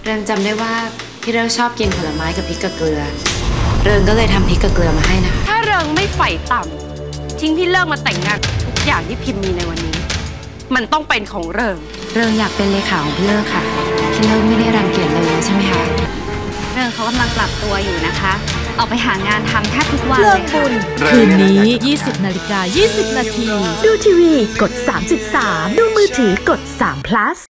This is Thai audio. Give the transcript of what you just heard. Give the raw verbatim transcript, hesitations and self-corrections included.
ริงจำได้ว่าพี่เริงชอบกินผลไม้กับพริกกับเกลือเริงก็เลยทำพริกกับเกลือมาให้นะคะถ้าเริงไม่ใฝ่ต่ำทิ้งพี่เลิกมาแต่งงานทุกอย่างที่พิมพ์มีในวันนี้มันต้องเป็นของเริงเริงอยากเป็นเลขาของพี่เลิกค่ะพี่เลิกไม่ได้รังเกียจเลยใช่ไหมคะเริงเขากำลังปรับตัวอยู่นะคะออกไปหางานทำแทบทุกวันเลยค่ะคืนนี้ ยี่สิบนาฬิกายี่สิบนาที ดูทีวีกด สามจุดสาม ดูมือถือกด สาม พลัส